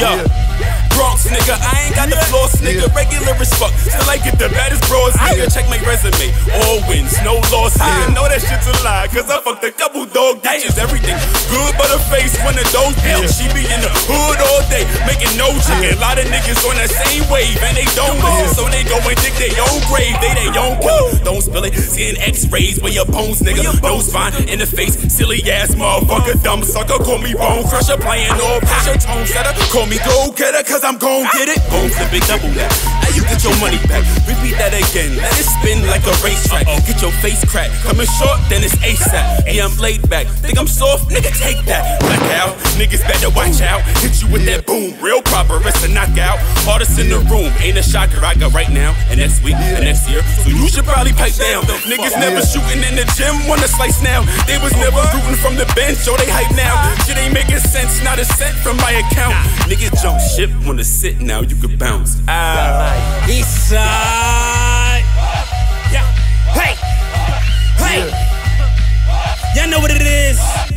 Bronx nigga, I ain't got the floss nigga, regular as fuck, still I get the baddest bros nigga. Check my resume, all wins, no loss nigga. Know that shit's a lie, cause I fucked a couple dog bitches. Everything good but her face when the dough deal. She be in the hood all day, making no chicken. A lot of niggas on that same wave and they don't listen, so they go and dig their own grave, they their own killer. Don't spill it, seeing x-rays where your bones nigga. Nose fine in the face, silly ass motherfucker, dumb sucker. Call me bone crusher, playing all pressure, tone setter. Call me go getter, cause I'm gon' get it. Gon' flip it, double that. Now you get your money back. Repeat that again. Let it spin like a racetrack. Get your face cracked. Coming short, then it's ASAP. Yeah, I'm laid back. Think I'm soft? Nigga, take that. Blackout. Niggas better watch out. Hit you with that boom. Real proper, it's a knockout. Hardest in the room. Ain't a shocker. I got right now and next week and next year. So you should probably pipe down. Niggas never shooting in the gym. Wanna slice now. They was never rooting from the bench. Yo, they hype now. Shit ain't making sense. Not a cent from my account. Niggas jump ship. Wanna sit now, you can bounce. East side. Yeah. Hey. Hey. Y'all know what it is.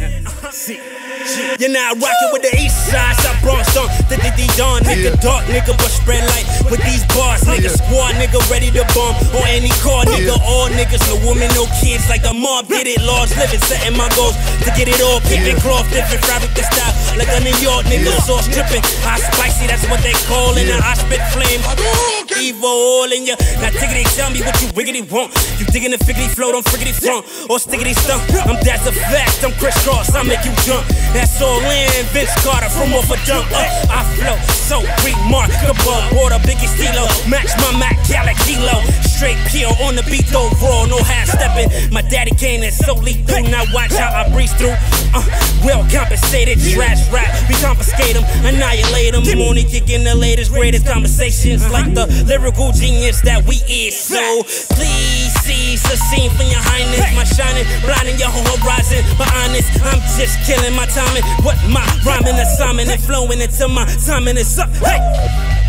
You're not rocking with the east side, South Bronx on the Don, nigga, dark nigga, but spread light with these bars, nigga, squad, nigga, ready to bomb on any car, nigga, all niggas, no women, no kids, like the mob did it, large living, setting my goals to get it all, picking cloth, different fabric, the style, like a New York nigga, sauce dripping, hot spicy, that's what they call it, and I spit flame, evil all in ya, now tiggity, tell me what you wiggity want, you digging the figgity flow, don't friggity front, or stickity stump, that's a fact, I'm crisscross, I make you jump. That's all in, Vince Carter from off a dunk. I flow so remarkable. Bought a Biggie Stilo, match my Mcgq kilo. Straight peel on the beat though, raw, no half stepping. My daddy came and so lethal. Now watch how I breeze through. Well compensated, trash rap. We confiscate them, annihilate them. Only kicking the latest, greatest conversations like the lyrical genius that we is. So please seize the scene from your highness. My shining, blinding your whole horizon. But honest, I'm just killing my timing. What my rhyming assignment and flowing until my timing is up. Hey!